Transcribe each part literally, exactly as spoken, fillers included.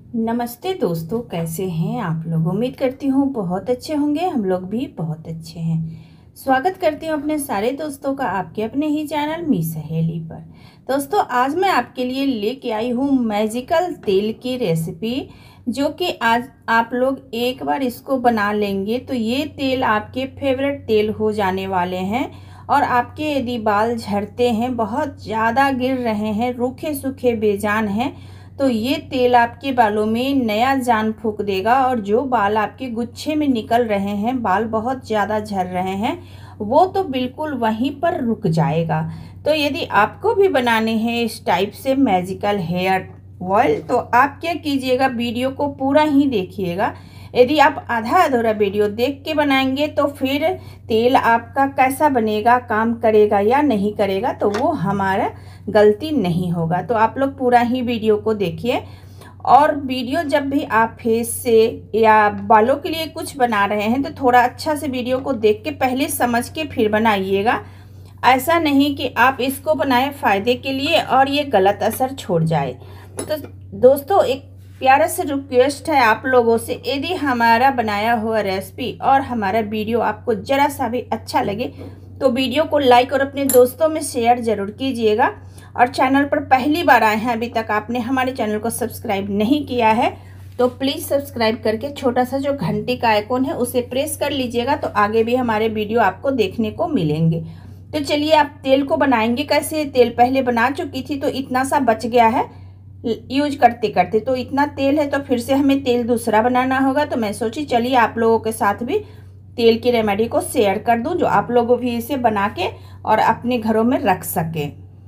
नमस्ते दोस्तों, कैसे हैं आप लोग। उम्मीद करती हूँ बहुत अच्छे होंगे। हम लोग भी बहुत अच्छे हैं। स्वागत करती हूँ अपने सारे दोस्तों का आपके अपने ही चैनल मी सहेली पर। दोस्तों, आज मैं आपके लिए लेके आई हूँ मैजिकल तेल की रेसिपी, जो कि आज आप लोग एक बार इसको बना लेंगे तो ये तेल आपके फेवरेट तेल हो जाने वाले हैं। और आपके यदि बाल झड़ते हैं, बहुत ज़्यादा गिर रहे हैं, रूखे सूखे बेजान हैं, तो ये तेल आपके बालों में नया जान फूंक देगा। और जो बाल आपके गुच्छे में निकल रहे हैं, बाल बहुत ज़्यादा झड़ रहे हैं, वो तो बिल्कुल वहीं पर रुक जाएगा। तो यदि आपको भी बनाने हैं इस टाइप से मैजिकल हेयर ऑयल, तो आप क्या कीजिएगा, वीडियो को पूरा ही देखिएगा। यदि आप आधा अधूरा वीडियो देख के बनाएंगे तो फिर तेल आपका कैसा बनेगा, काम करेगा या नहीं करेगा, तो वो हमारा गलती नहीं होगा। तो आप लोग पूरा ही वीडियो को देखिए। और वीडियो जब भी आप फेस से या बालों के लिए कुछ बना रहे हैं तो थोड़ा अच्छा से वीडियो को देख के पहले समझ के फिर बनाइएगा। ऐसा नहीं कि आप इसको बनाएं फ़ायदे के लिए और ये गलत असर छोड़ जाए। तो दोस्तों, एक प्यारा सा रिक्वेस्ट है आप लोगों से, यदि हमारा बनाया हुआ रेसिपी और हमारा वीडियो आपको ज़रा सा भी अच्छा लगे तो वीडियो को लाइक और अपने दोस्तों में शेयर ज़रूर कीजिएगा। और चैनल पर पहली बार आए हैं, अभी तक आपने हमारे चैनल को सब्सक्राइब नहीं किया है, तो प्लीज़ सब्सक्राइब करके छोटा सा जो घंटी का आइकॉन है उसे प्रेस कर लीजिएगा, तो आगे भी हमारे वीडियो आपको देखने को मिलेंगे। तो चलिए, आप तेल को बनाएंगे कैसे। तेल पहले बना चुकी थी तो इतना सा बच गया है यूज करते करते, तो इतना तेल है तो फिर से हमें तेल दूसरा बनाना होगा। तो मैं सोची चलिए आप लोगों के साथ भी तेल की रेमेडी को शेयर कर दूं, जो आप लोगों भी इसे बना के और अपने घरों में रख सके।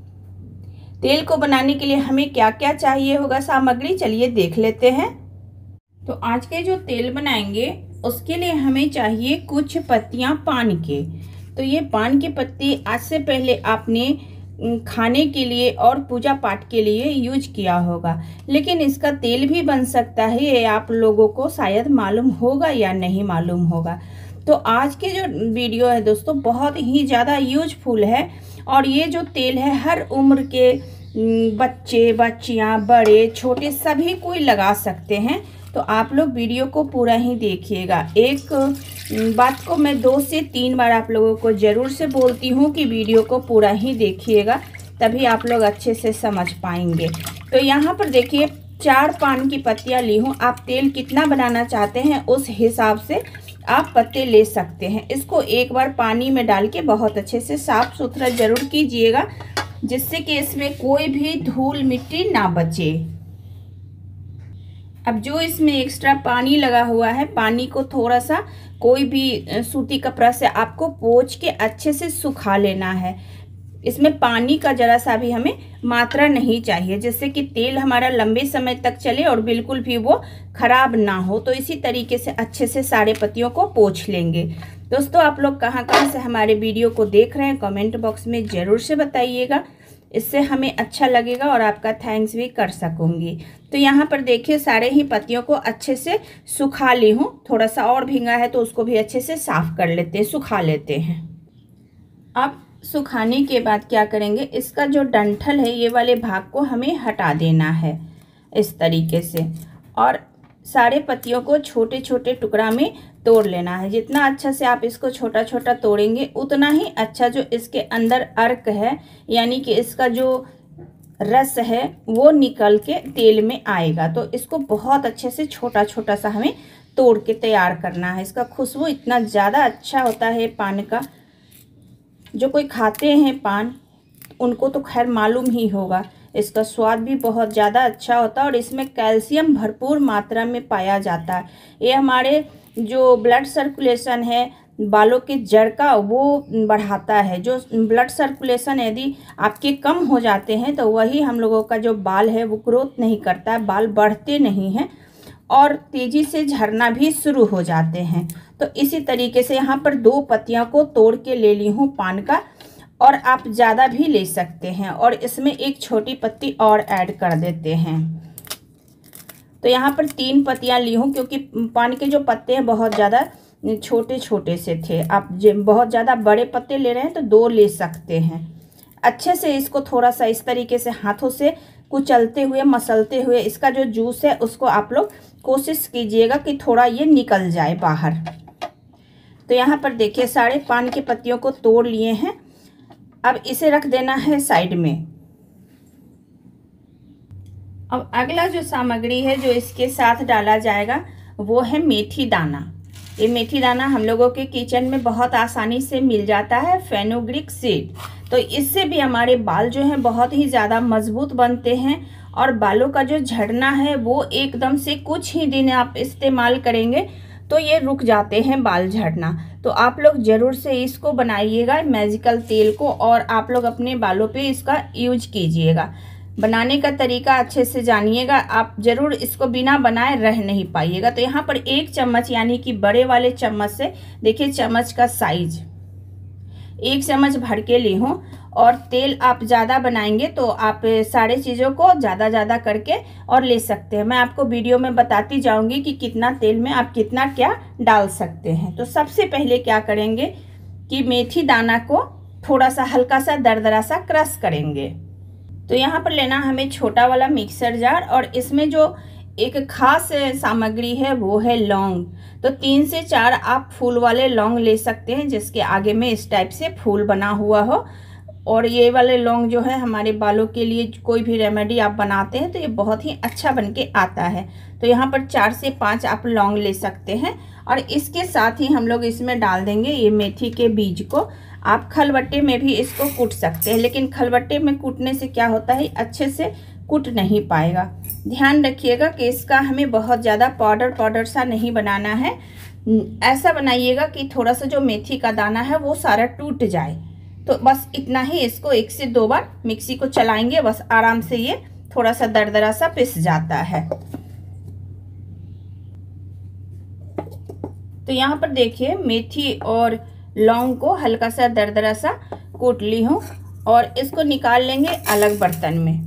तेल को बनाने के लिए हमें क्या क्या चाहिए होगा सामग्री, चलिए देख लेते हैं। तो आज के जो तेल बनाएंगे उसके लिए हमें चाहिए कुछ पत्तियां पान के। तो ये पान की पत्ती आज से पहले आपने खाने के लिए और पूजा पाठ के लिए यूज किया होगा, लेकिन इसका तेल भी बन सकता है, ये आप लोगों को शायद मालूम होगा या नहीं मालूम होगा। तो आज के जो वीडियो है दोस्तों, बहुत ही ज़्यादा यूजफुल है। और ये जो तेल है हर उम्र के बच्चे, बच्चियां, बड़े छोटे सभी कोई लगा सकते हैं। तो आप लोग वीडियो को पूरा ही देखिएगा। एक बात को मैं दो से तीन बार आप लोगों को ज़रूर से बोलती हूँ कि वीडियो को पूरा ही देखिएगा, तभी आप लोग अच्छे से समझ पाएंगे। तो यहाँ पर देखिए, चार पान की पत्तियाँ ली हूँ। आप तेल कितना बनाना चाहते हैं उस हिसाब से आप पत्ते ले सकते हैं। इसको एक बार पानी में डाल के बहुत अच्छे से साफ सुथरा जरूर कीजिएगा, जिससे कि इसमें कोई भी धूल मिट्टी ना बचे। अब जो इसमें एक्स्ट्रा पानी लगा हुआ है, पानी को थोड़ा सा कोई भी सूती कपड़ा से आपको पोंछ के अच्छे से सुखा लेना है। इसमें पानी का जरा सा भी हमें मात्रा नहीं चाहिए, जिससे कि तेल हमारा लंबे समय तक चले और बिल्कुल भी वो खराब ना हो। तो इसी तरीके से अच्छे से सारे पत्तियों को पोंछ लेंगे। दोस्तों, आप लोग कहाँ कहाँ से हमारे वीडियो को देख रहे हैं कमेंट बॉक्स में ज़रूर से बताइएगा, इससे हमें अच्छा लगेगा और आपका थैंक्स भी कर सकूंगी। तो यहाँ पर देखिए, सारे ही पत्तियों को अच्छे से सुखा ली हूँ। थोड़ा सा और भींगा है तो उसको भी अच्छे से साफ कर लेते हैं, सुखा लेते हैं। अब सुखाने के बाद क्या करेंगे, इसका जो डंठल है ये वाले भाग को हमें हटा देना है इस तरीके से। और सारे पत्तियों को छोटे छोटे टुकड़ा में तोड़ लेना है। जितना अच्छा से आप इसको छोटा छोटा तोड़ेंगे उतना ही अच्छा जो इसके अंदर अर्क है, यानी कि इसका जो रस है वो निकल के तेल में आएगा। तो इसको बहुत अच्छे से छोटा छोटा सा हमें तोड़ के तैयार करना है। इसका खुशबू इतना ज़्यादा अच्छा होता है पान का, जो कोई खाते हैं पान उनको तो खैर मालूम ही होगा। इसका स्वाद भी बहुत ज़्यादा अच्छा होता है और इसमें कैल्शियम भरपूर मात्रा में पाया जाता है। ये हमारे जो ब्लड सर्कुलेशन है, बालों के जड़ का, वो बढ़ाता है। जो ब्लड सर्कुलेशन यदि आपके कम हो जाते हैं तो वही हम लोगों का जो बाल है वो ग्रोथ नहीं करता है, बाल बढ़ते नहीं हैं और तेज़ी से झड़ना भी शुरू हो जाते हैं। तो इसी तरीके से यहाँ पर दो पत्तियाँ को तोड़ के ले ली हूँ पान का, और आप ज़्यादा भी ले सकते हैं। और इसमें एक छोटी पत्ती और ऐड कर देते हैं। तो यहाँ पर तीन पत्तियाँ ली हूँ, क्योंकि पान के जो पत्ते हैं बहुत ज़्यादा छोटे छोटे से थे। आप बहुत ज़्यादा बड़े पत्ते ले रहे हैं तो दो ले सकते हैं। अच्छे से इसको थोड़ा सा इस तरीके से हाथों से कुचलते हुए मसलते हुए इसका जो जूस है उसको आप लोग कोशिश कीजिएगा कि थोड़ा ये निकल जाए बाहर। तो यहाँ पर देखिए सारे पान की पत्तियों को तोड़ लिए हैं। अब इसे रख देना है साइड में। अब अगला जो सामग्री है जो इसके साथ डाला जाएगा वो है मेथी दाना। ये मेथी दाना हम लोगों के किचन में बहुत आसानी से मिल जाता है, फेनुग्रीक सीड। तो इससे भी हमारे बाल जो हैं बहुत ही ज़्यादा मजबूत बनते हैं और बालों का जो झड़ना है वो एकदम से कुछ ही दिन आप इस्तेमाल करेंगे तो ये रुक जाते हैं बाल झड़ना। तो आप लोग ज़रूर से इसको बनाइएगा मैजिकल तेल को और आप लोग अपने बालों पे इसका यूज कीजिएगा। बनाने का तरीका अच्छे से जानिएगा, आप ज़रूर इसको बिना बनाए रह नहीं पाइएगा। तो यहाँ पर एक चम्मच यानी कि बड़े वाले चम्मच से देखिए चम्मच का साइज एक चम्मच भर के ली हूँ। और तेल आप ज़्यादा बनाएंगे तो आप सारे चीज़ों को ज़्यादा ज़्यादा करके और ले सकते हैं। मैं आपको वीडियो में बताती जाऊंगी कि कितना तेल में आप कितना क्या डाल सकते हैं। तो सबसे पहले क्या करेंगे कि मेथी दाना को थोड़ा सा हल्का सा दरदरा सा क्रश करेंगे। तो यहाँ पर लेना हमें छोटा वाला मिक्सर जार और इसमें जो एक खास सामग्री है वो है लौंग। तो तीन से चार आप फूल वाले लौंग ले सकते हैं जिसके आगे में इस टाइप से फूल बना हुआ हो। और ये वाले लौंग जो है हमारे बालों के लिए कोई भी रेमेडी आप बनाते हैं तो ये बहुत ही अच्छा बन के आता है। तो यहाँ पर चार से पाँच आप लौंग ले सकते हैं और इसके साथ ही हम लोग इसमें डाल देंगे ये मेथी के बीज को। आप खलबट्टे में भी इसको कूट सकते हैं, लेकिन खलबट्टे में कूटने से क्या होता है अच्छे से कूट नहीं पाएगा। ध्यान रखिएगा कि इसका हमें बहुत ज़्यादा पाउडर पाउडर सा नहीं बनाना है। ऐसा बनाइएगा कि थोड़ा सा जो मेथी का दाना है वो सारा टूट जाए। तो बस इतना ही, इसको एक से दो बार मिक्सी को चलाएंगे, बस आराम से ये थोड़ा सा दरदरा सा पिस जाता है। तो यहाँ पर देखिए मेथी और लौंग को हल्का सा दरदरा सा कूट ली हूँ और इसको निकाल लेंगे अलग बर्तन में।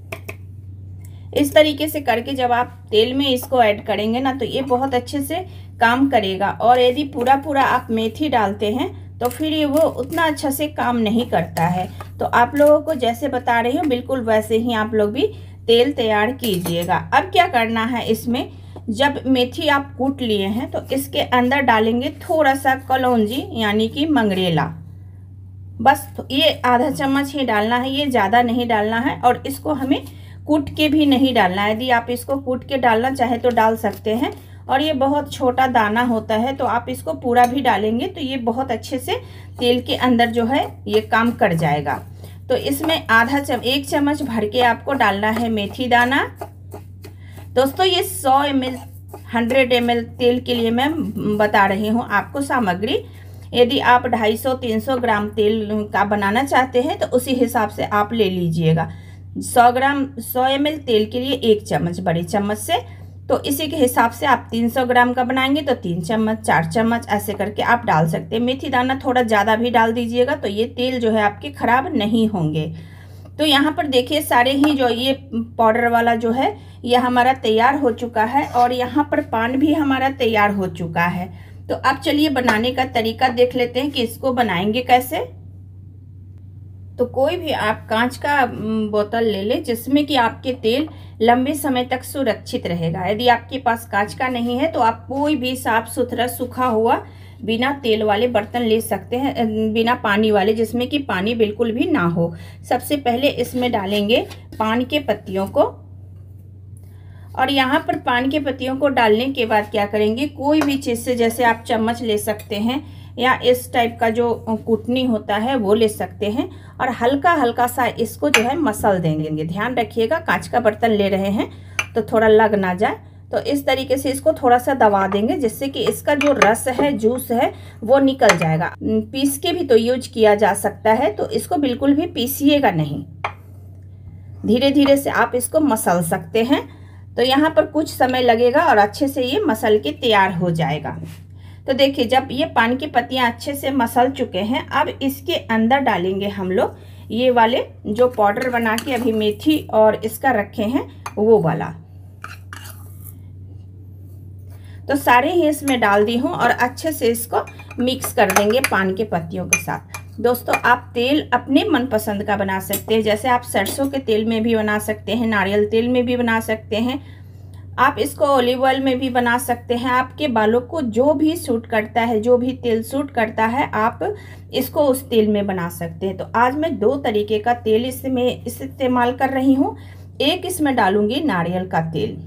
इस तरीके से करके जब आप तेल में इसको ऐड करेंगे ना तो ये बहुत अच्छे से काम करेगा। और यदि पूरा पूरा आप मेथी डालते हैं तो फिर ये वो उतना अच्छा से काम नहीं करता है। तो आप लोगों को जैसे बता रही हूँ बिल्कुल वैसे ही आप लोग भी तेल तैयार कीजिएगा। अब क्या करना है, इसमें जब मेथी आप कूट लिए हैं तो इसके अंदर डालेंगे थोड़ा सा कलौंजी यानी कि मंगरेला। बस ये आधा चम्मच ही डालना है, ये ज़्यादा नहीं डालना है। और इसको हमें कूट के भी नहीं डालना है, यदि आप इसको कूट के डालना चाहे तो डाल सकते हैं। और ये बहुत छोटा दाना होता है तो आप इसको पूरा भी डालेंगे तो ये बहुत अच्छे से तेल के अंदर जो है ये काम कर जाएगा। तो इसमें आधा चम एक चम्मच भर के आपको डालना है मेथी दाना। दोस्तों ये सौ M L hundred M L तेल के लिए मैं बता रही हूँ आपको सामग्री। यदि आप ढाई सौ तीन सौ ग्राम तेल का बनाना चाहते हैं तो उसी हिसाब से आप ले लीजिएगा। सौ ग्राम सौ एम एल तेल के लिए एक चम्मच बड़े चम्मच से, तो इसी के हिसाब से आप तीन सौ ग्राम का बनाएंगे तो तीन चम्मच चार चम्मच ऐसे करके आप डाल सकते हैं। मेथी दाना थोड़ा ज़्यादा भी डाल दीजिएगा तो ये तेल जो है आपके खराब नहीं होंगे। तो यहाँ पर देखिए सारे ही जो ये पाउडर वाला जो है ये हमारा तैयार हो चुका है और यहाँ पर पान भी हमारा तैयार हो चुका है। तो अब चलिए बनाने का तरीका देख लेते हैं कि इसको बनाएंगे कैसे। तो कोई भी आप कांच का बोतल ले लें जिसमें कि आपके तेल लंबे समय तक सुरक्षित रहेगा। यदि आपके पास कांच का नहीं है तो आप कोई भी साफ सुथरा सूखा हुआ बिना तेल वाले बर्तन ले सकते हैं, बिना पानी वाले, जिसमें कि पानी बिल्कुल भी ना हो। सबसे पहले इसमें डालेंगे पान के पत्तियों को और यहाँ पर पान के पत्तियों को डालने के बाद क्या करेंगे, कोई भी चीज़ से, जैसे आप चम्मच ले सकते हैं या इस टाइप का जो कुटनी होता है वो ले सकते हैं और हल्का हल्का सा इसको जो है मसल देंगे। ध्यान रखिएगा कांच का बर्तन ले रहे हैं तो थोड़ा लग ना जाए। तो इस तरीके से इसको थोड़ा सा दबा देंगे जिससे कि इसका जो रस है, जूस है, वो निकल जाएगा। पीस के भी तो यूज किया जा सकता है, तो इसको बिल्कुल भी पीसिएगा नहीं, धीरे धीरे से आप इसको मसल सकते हैं। तो यहाँ पर कुछ समय लगेगा और अच्छे से ये मसल के तैयार हो जाएगा। तो देखिए जब ये पान की पत्तियाँ अच्छे से मसल चुके हैं, अब इसके अंदर डालेंगे हम लोग ये वाले जो पाउडर बना के अभी मेथी और इसका रखे हैं वो वाला। तो सारे ही इसमें डाल दी हूँ और अच्छे से इसको मिक्स कर देंगे पान के पत्तियों के साथ। दोस्तों आप तेल अपने मनपसंद का बना सकते हैं। जैसे आप सरसों के तेल में भी बना सकते हैं, नारियल तेल में भी बना सकते हैं, आप इसको ऑलिव ऑयल में भी बना सकते हैं। आपके बालों को जो भी सूट करता है, जो भी तेल सूट करता है, आप इसको उस तेल में बना सकते हैं। तो आज मैं दो तरीके का तेल इसमें इस्तेमाल कर रही हूँ। एक इसमें डालूंगी नारियल का तेल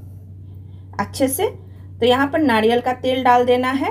अच्छे से, तो यहाँ पर नारियल का तेल डाल देना है,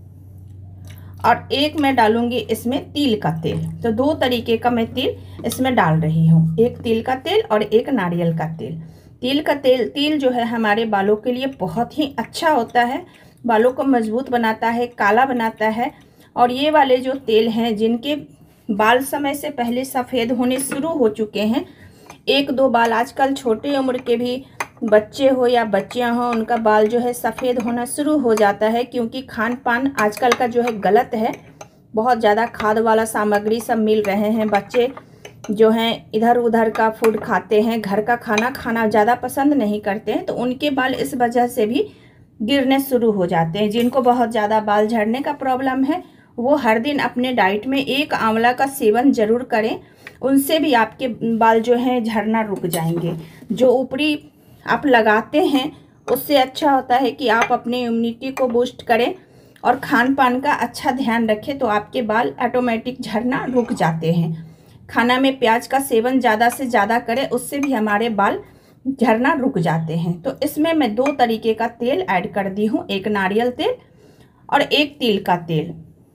और एक मैं डालूंगी इसमें तिल का तेल। तो दो तरीके का मैं तेल इसमें डाल रही हूँ, एक तिल का तेल और एक नारियल का तेल। तिल का तेल तिल जो है हमारे बालों के लिए बहुत ही अच्छा होता है, बालों को मजबूत बनाता है, काला बनाता है। और ये वाले जो तेल हैं, जिनके बाल समय से पहले सफ़ेद होने शुरू हो चुके हैं, एक दो बाल, आजकल छोटे उम्र के भी बच्चे हो या बच्चियां हो, उनका बाल जो है सफ़ेद होना शुरू हो जाता है, क्योंकि खान पान आजकल का जो है गलत है। बहुत ज़्यादा खाद वाला सामग्री सब मिल रहे हैं। बच्चे जो हैं इधर उधर का फूड खाते हैं, घर का खाना खाना ज़्यादा पसंद नहीं करते हैं, तो उनके बाल इस वजह से भी गिरने शुरू हो जाते हैं। जिनको बहुत ज़्यादा बाल झड़ने का प्रॉब्लम है, वो हर दिन अपने डाइट में एक आंवला का सेवन ज़रूर करें, उनसे भी आपके बाल जो हैं झड़ना रुक जाएंगे। जो ऊपरी आप लगाते हैं उससे अच्छा होता है कि आप अपने इम्यूनिटी को बूस्ट करें और खान पान का अच्छा ध्यान रखें, तो आपके बाल ऑटोमेटिक झड़ना रुक जाते हैं। खाना में प्याज का सेवन ज़्यादा से ज़्यादा करें, उससे भी हमारे बाल झड़ना रुक जाते हैं। तो इसमें मैं दो तरीके का तेल ऐड कर दी हूँ, एक नारियल तेल और एक तिल का तेल।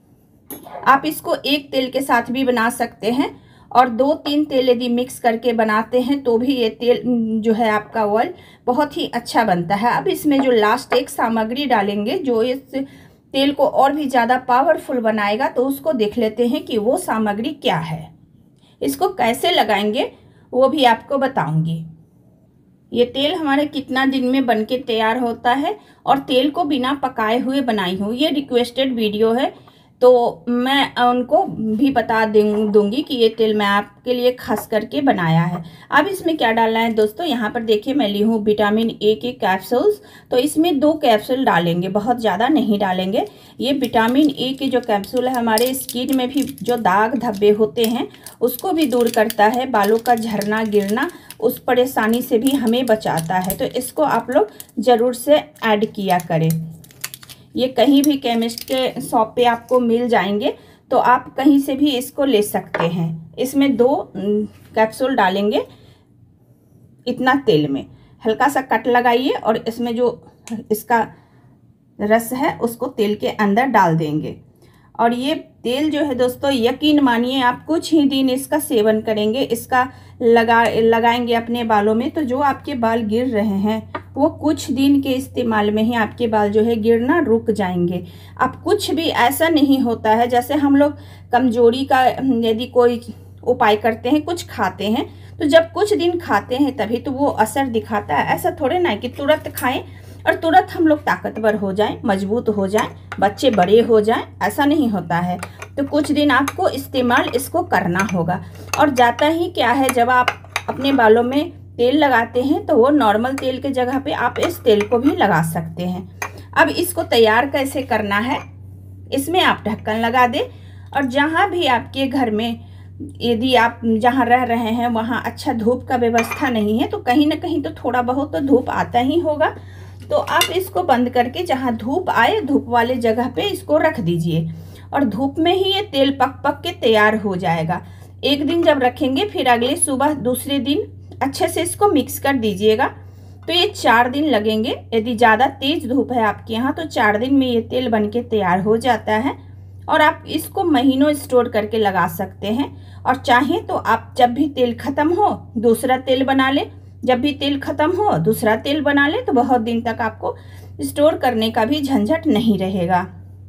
आप इसको एक तेल के साथ भी बना सकते हैं, और दो तीन तेल यदि मिक्स करके बनाते हैं तो भी ये तेल जो है आपका ऑयल बहुत ही अच्छा बनता है। अब इसमें जो लास्ट एक सामग्री डालेंगे जो इस तेल को और भी ज़्यादा पावरफुल बनाएगा, तो उसको देख लेते हैं कि वो सामग्री क्या है। इसको कैसे लगाएंगे वो भी आपको बताऊंगी। ये तेल हमारे कितना दिन में बनके तैयार होता है, और तेल को बिना पकाए हुए बनाई हूँ। ये रिक्वेस्टेड वीडियो है, तो मैं उनको भी बता दूंगी कि ये तेल मैं आपके लिए खास करके बनाया है। अब इसमें क्या डालना है दोस्तों, यहाँ पर देखिए मैं ली हूँ विटामिन ए के कैप्सूल्स। तो इसमें दो कैप्सूल डालेंगे, बहुत ज़्यादा नहीं डालेंगे। ये विटामिन ए के जो कैप्सूल है, हमारे स्किन में भी जो दाग धब्बे होते हैं उसको भी दूर करता है, बालों का झड़ना गिरना उस परेशानी से भी हमें बचाता है। तो इसको आप लोग ज़रूर से ऐड किया करें। ये कहीं भी केमिस्ट के शॉप पे आपको मिल जाएंगे, तो आप कहीं से भी इसको ले सकते हैं। इसमें दो कैप्सूल डालेंगे इतना तेल में, हल्का सा कट लगाइए और इसमें जो इसका रस है उसको तेल के अंदर डाल देंगे। और ये तेल जो है दोस्तों, यकीन मानिए आप कुछ ही दिन इसका सेवन करेंगे, इसका लगा लगाएंगे अपने बालों में, तो जो आपके बाल गिर रहे हैं वो कुछ दिन के इस्तेमाल में ही आपके बाल जो है गिरना रुक जाएंगे। अब कुछ भी ऐसा नहीं होता है, जैसे हम लोग कमजोरी का यदि कोई उपाय करते हैं, कुछ खाते हैं, तो जब कुछ दिन खाते हैं तभी तो वो असर दिखाता है। ऐसा थोड़े ना कि तुरंत खाएं और तुरंत हम लोग ताकतवर हो जाएं, मजबूत हो जाएं, बच्चे बड़े हो जाएं, ऐसा नहीं होता है। तो कुछ दिन आपको इस्तेमाल इसको करना होगा। और जाता ही क्या है, जब आप अपने बालों में तेल लगाते हैं तो वो नॉर्मल तेल के जगह पे आप इस तेल को भी लगा सकते हैं। अब इसको तैयार कैसे करना है, इसमें आप ढक्कन लगा दें, और जहाँ भी आपके घर में यदि आप जहाँ रह रहे हैं वहाँ अच्छा धूप का व्यवस्था नहीं है, तो कहीं ना कहीं तो थोड़ा बहुत तो धूप आता ही होगा, तो आप इसको बंद करके जहाँ धूप आए धूप वाले जगह पे इसको रख दीजिए, और धूप में ही ये तेल पक पक के तैयार हो जाएगा। एक दिन जब रखेंगे, फिर अगले सुबह दूसरे दिन अच्छे से इसको मिक्स कर दीजिएगा। तो ये चार दिन लगेंगे, यदि ज़्यादा तेज धूप है आपके यहाँ तो चार दिन में ये तेल बनके तैयार हो जाता है, और आप इसको महीनों स्टोर करके लगा सकते हैं। और चाहें तो आप जब भी तेल ख़त्म हो दूसरा तेल बना ले, जब भी तेल ख़त्म हो दूसरा तेल बना ले, तो बहुत दिन तक आपको स्टोर करने का भी झंझट नहीं रहेगा।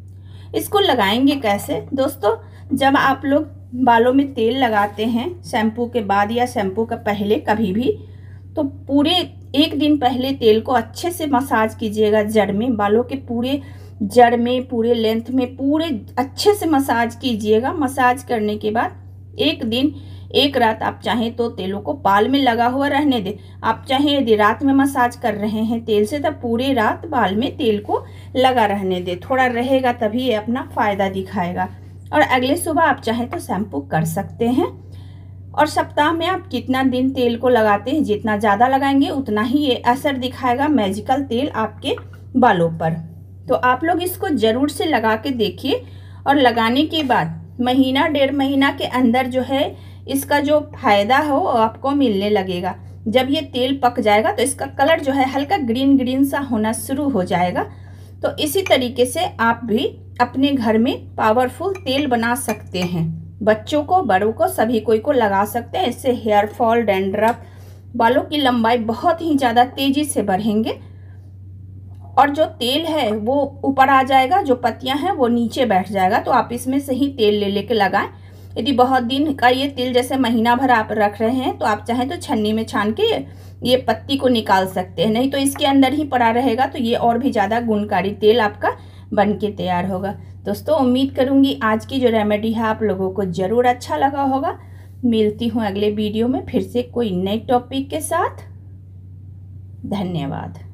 इसको लगाएंगे कैसे दोस्तों, जब आप लोग बालों में तेल लगाते हैं शैम्पू के बाद या शैम्पू का पहले कभी भी, तो पूरे एक दिन पहले तेल को अच्छे से मसाज कीजिएगा जड़ में, बालों के पूरे जड़ में, पूरे लेंथ में पूरे अच्छे से मसाज कीजिएगा। मसाज करने के बाद एक दिन एक रात आप चाहें तो तेलों को बाल में लगा हुआ रहने दें। आप चाहें यदि रात में मसाज कर रहे हैं तेल से, तब पूरे रात बाल में तेल को लगा रहने दें। थोड़ा रहेगा तभी ये अपना फ़ायदा दिखाएगा। और अगले सुबह आप चाहें तो शैम्पू कर सकते हैं। और सप्ताह में आप कितना दिन तेल को लगाते हैं, जितना ज़्यादा लगाएंगे उतना ही ये असर दिखाएगा मैजिकल तेल आपके बालों पर। तो आप लोग इसको ज़रूर से लगा के देखिए और लगाने के बाद महीना डेढ़ महीना के अंदर जो है इसका जो फायदा हो आपको मिलने लगेगा। जब ये तेल पक जाएगा तो इसका कलर जो है हल्का ग्रीन ग्रीन सा होना शुरू हो जाएगा। तो इसी तरीके से आप भी अपने घर में पावरफुल तेल बना सकते हैं। बच्चों को, बड़ों को, सभी कोई को लगा सकते हैं। इससे हेयर फॉल, डैंड्रफ, बालों की लंबाई बहुत ही ज़्यादा तेजी से बढ़ेंगे और जो तेल है वो ऊपर आ जाएगा, जो पत्तियां हैं वो नीचे बैठ जाएगा। तो आप इसमें से ही तेल ले लेके लगाएं। यदि बहुत दिन का ये तेल जैसे महीना भर आप रख रहे हैं तो आप चाहें तो छन्नी में छान के ये पत्ती को निकाल सकते हैं, नहीं तो इसके अंदर ही पड़ा रहेगा तो ये और भी ज़्यादा गुणकारी तेल आपका बन के तैयार होगा। दोस्तों उम्मीद करूँगी आज की जो रेमेडी है आप लोगों को ज़रूर अच्छा लगा होगा। मिलती हूँ अगले वीडियो में फिर से कोई नए टॉपिक के साथ। धन्यवाद।